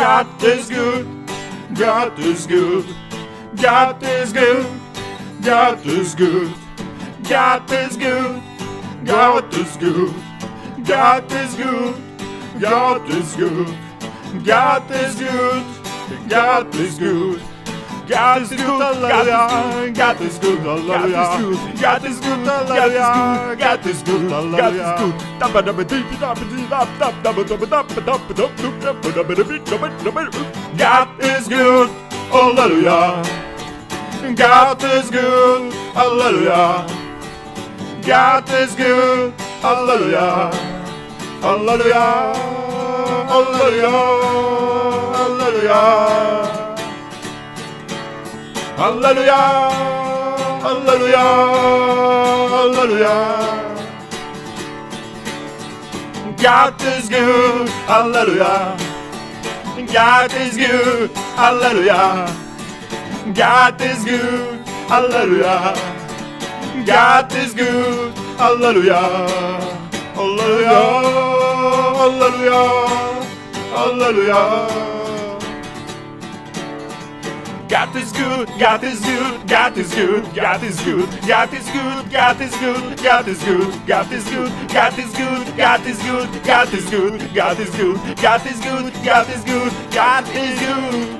God is good. God is good. God is good. God is good. God is good. God is good. God is good. God is good. God is good. God is good. God is good, hallelujah. God is good, hallelujah. God is good, hallelujah. God is good, hallelujah. God is good, hallelujah. God is good, hallelujah. God is good, hallelujah. Hallelujah, hallelujah, hallelujah. Hallelujah, hallelujah, hallelujah. God is good, hallelujah. God is good, hallelujah. God is good, hallelujah. God is good, hallelujah. Hallelujah, hallelujah, hallelujah. God is good, God is good, God is good, God is good, God is good, God is good, God is good, God is good, God is good, God is good, God is good, God is good, God is good, God is good, God is good.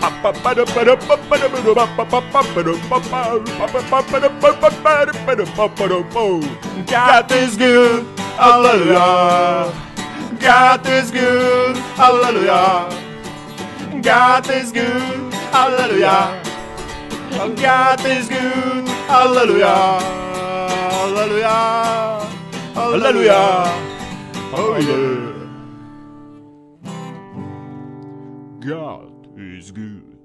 God is good, hallelujah. God is good, hallelujah. God is good, hallelujah. God is good, hallelujah. Hallelujah. Hallelujah. Oh yeah. God is good.